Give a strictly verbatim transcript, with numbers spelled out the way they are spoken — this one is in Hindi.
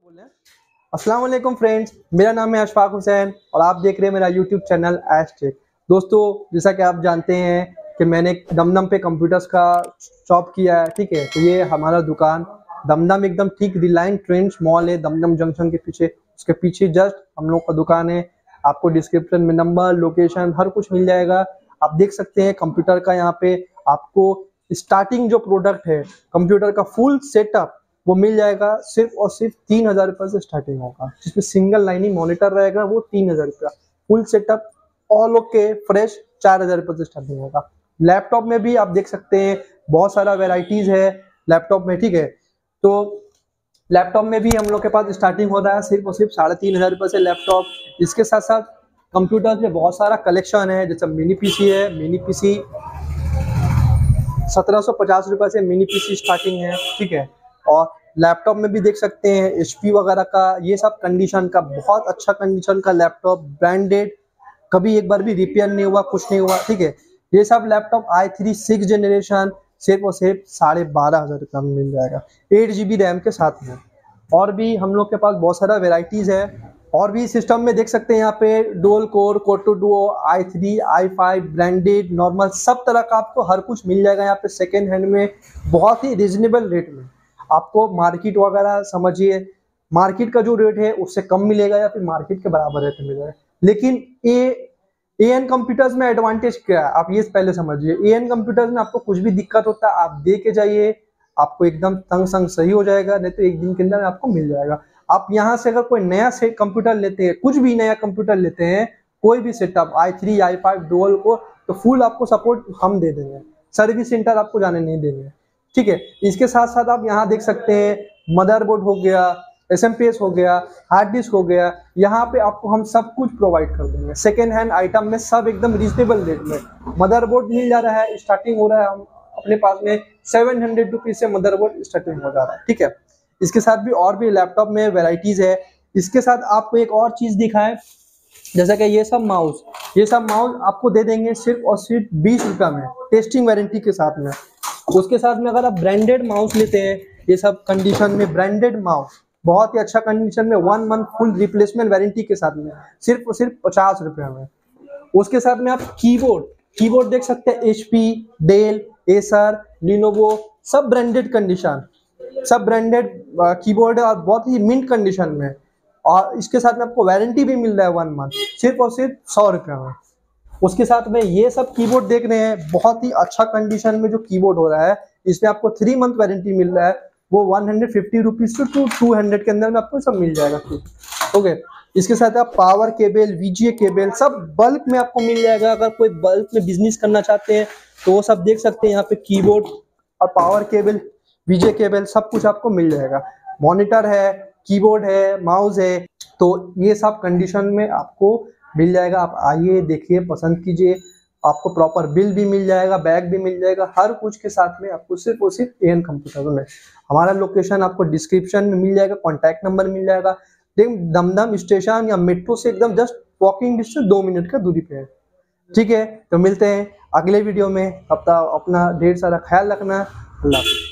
बोले अस्सलाम वालेकुम फ्रेंड्स, मेरा नाम है अशफाक हुसैन और आप देख रहे हैं मेरा यूट्यूब चैनल एश टेक। दोस्तों, जैसा कि आप जानते हैं कि मैंने दमदम पे कंप्यूटर्स का शॉप किया है, ठीक है। तो ये हमारा दुकान दमदम एकदम ठीक रिलायंस ट्रेंड्स मॉल है दमदम जंक्शन के पीछे, उसके पीछे जस्ट हम लोग का दुकान है। आपको डिस्क्रिप्शन में नंबर, लोकेशन हर कुछ मिल जाएगा। आप देख सकते हैं कंप्यूटर का यहाँ पे आपको स्टार्टिंग जो प्रोडक्ट है कंप्यूटर का फुल सेटअप वो मिल जाएगा सिर्फ और सिर्फ तीन हजार रुपये से स्टार्टिंग होगा, जिसमें सिंगल लाइनिंग मॉनिटर रहेगा वो तीन हजार रुपया। Full setup all okay fresh चार हजार रुपये से स्टार्टिंग होगा। लैपटॉप में भी आप देख सकते हैं बहुत सारा वेराइटीज है लैपटॉप में, ठीक है। तो लैपटॉप में भी हम लोग के पास स्टार्टिंग हो रहा है सिर्फ और सिर्फ साढ़े तीन हजार रुपये से लैपटॉप। इसके साथ साथ कंप्यूटर में बहुत सारा कलेक्शन है, जैसे मिनी पीसी है। मिनी पीसी सत्रह सौ पचास रुपये से मिनी पीसी स्टार्टिंग है, ठीक है। और लैपटॉप में भी देख सकते हैं एचपी वगैरह का, ये सब कंडीशन का बहुत अच्छा कंडीशन का लैपटॉप, ब्रांडेड, कभी एक बार भी रिपेयर नहीं हुआ, कुछ नहीं हुआ, ठीक है। ये सब laptop I three six generation सिर्फ और सिर्फ साढ़े बारह हजार रुपये में मिल जाएगा, एट जी बी रैम के साथ में। और भी हम लोग के पास बहुत सारा वेराइटीज है। और भी सिस्टम में देख सकते हैं यहाँ पे dual core, core two duo, I three, I five, branded, normal, सब तरह का आपको हर कुछ मिल जाएगा यहाँ पे सेकेंड हैंड में बहुत ही रिजनेबल रेट में। आपको मार्केट वगैरह समझिए, मार्केट का जो रेट है उससे कम मिलेगा या फिर मार्केट के बराबर रेट में मिलेगा। लेकिन ए एन कंप्यूटर्स में एडवांटेज क्या है आप ये पहले समझिए। ए एन कंप्यूटर्स में आपको कुछ भी दिक्कत होता है आप दे के जाइए, आपको एकदम तंग संग सही हो जाएगा, नहीं तो एक दिन के अंदर आपको मिल जाएगा। आप यहाँ से अगर कोई नया सेट कंप्यूटर लेते हैं, कुछ भी नया कंप्यूटर लेते हैं, कोई भी setup I three, I five, dual को, तो फुल आपको सपोर्ट हम दे देंगे, सर्विस सेंटर आपको जाने नहीं देंगे, ठीक है। इसके साथ साथ आप यहाँ देख सकते हैं मदरबोर्ड हो गया, एस एम पी एस हो गया, हार्ड डिस्क हो गया, यहाँ पे आपको हम सब कुछ प्रोवाइड कर देंगे सेकेंड हैंड आइटम में, सब एकदम रीजनेबल रेट में। मदरबोर्ड मिल जा रहा है, स्टार्टिंग हो रहा है हम अपने पास में सेवन हंड्रेड रुपीज से मदरबोर्ड स्टार्टिंग हो जा रहा है, ठीक है। इसके साथ भी और भी लैपटॉप में वेराइटीज है। इसके साथ आपको एक और चीज दिखाएं, जैसा कि ये सब माउस, ये सब माउस आपको दे देंगे सिर्फ और सिर्फ बीस रुपये में, टेस्टिंग वारंटी के साथ में। उसके साथ में अगर आप ब्रांडेड माउस लेते हैं, ये सब कंडीशन में ब्रांडेड माउस बहुत ही अच्छा कंडीशन में, one month full replacement warranty के साथ में, सिर्फ और सिर्फ पचास रुपये में। उसके साथ में आप कीबोर्ड कीबोर्ड देख सकते हैं, एचपी, डेल, एसर, लिनोवो, सब ब्रांडेड कंडीशन, सब ब्रांडेड कीबोर्ड है और बहुत ही मिंट कंडीशन में। और इसके साथ में आपको वारंटी भी मिल रहा है वन मंथ, सिर्फ और सिर्फ सौ रुपये में। उसके साथ में ये सब कीबोर्ड देख रहे हैं, बहुत ही अच्छा कंडीशन में जो कीबोर्ड हो रहा है, इसमें आपको थ्री मंथ वारंटी मिल रहा है, वो one hundred fifty rupees to to two hundred के अंदर में आपको सब मिल जाएगा, ओके। इसके साथ आप पावर केबल, वीजीए केबल सब बल्क में आपको मिल जाएगा। अगर कोई बल्क में बिजनेस करना चाहते हैं तो वो सब देख सकते हैं यहाँ पे, कीबोर्ड और पावर केबल, वीजीए केबल सब कुछ आपको मिल जाएगा। मॉनिटर है, कीबोर्ड है, माउस है, तो ये सब कंडीशन में आपको मिल जाएगा। आप आइए, देखिए, पसंद कीजिए, आपको प्रॉपर बिल भी मिल जाएगा, बैग भी मिल जाएगा, हर कुछ के साथ में आपको सिर्फ और सिर्फ एन कंप्यूटर में। हमारा लोकेशन आपको डिस्क्रिप्शन में मिल जाएगा, कॉन्टैक्ट नंबर मिल जाएगा। लेकिन दमदम स्टेशन या मेट्रो से एकदम जस्ट वॉकिंग डिस्टेंस दो मिनट का दूरी पे है, ठीक है। तो मिलते हैं अगले वीडियो में, अब तक अपना ढेर सारा ख्याल रखना। अल्लाह हाफ़िज़।